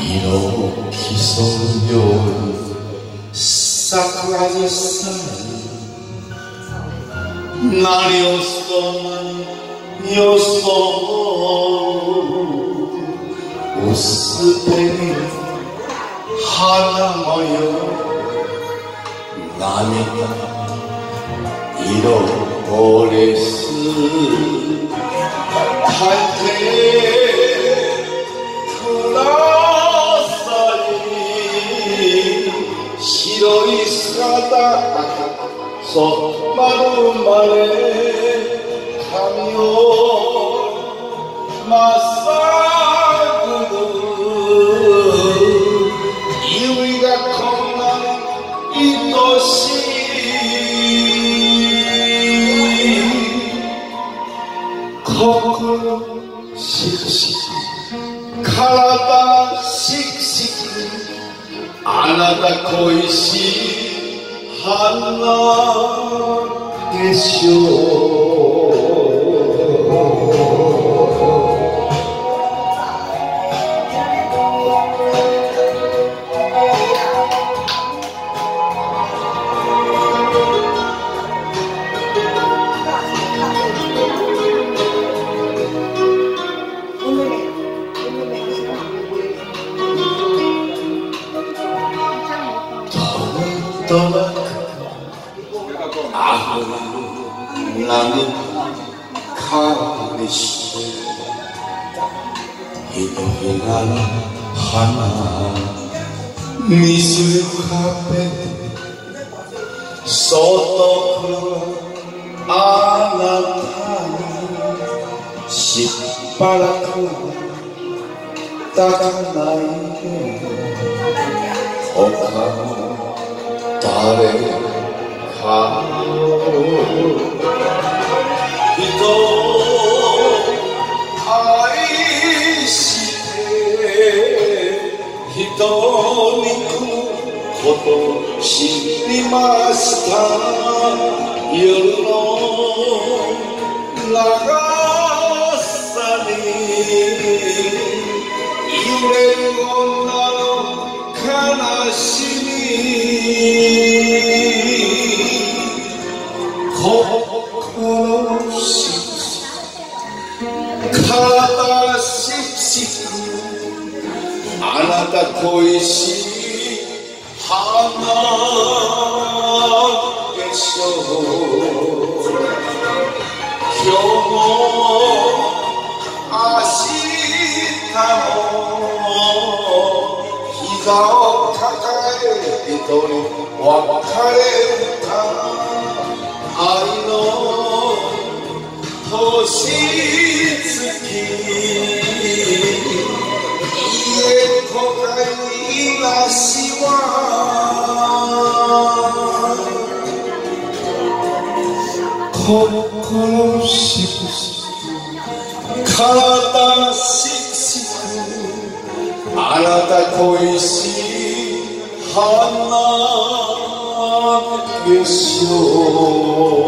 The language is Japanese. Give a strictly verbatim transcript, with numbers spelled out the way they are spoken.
色を競うように咲くアジサイ何をそんなに装う薄紅の花模様涙色折れす大抵ください白い姿染まるまで髪をまっさぐる指がこんなに愛しい心しくしく体しくしくあなた恋しい花でしょうとなくあふれる涙彼氏ひとひらの花水かべてそっと来るあなたにしばらく抱かないで他の誰か人を愛して人を憎むことを知りました夜の長さに揺れる女の悲しみ心しく体しくしくあなた恋しい花でしょう今日も明日も膝を抱え一人別れた愛の星月家とかいなしは心しくしく体しくしくあなた恋しい花でしょう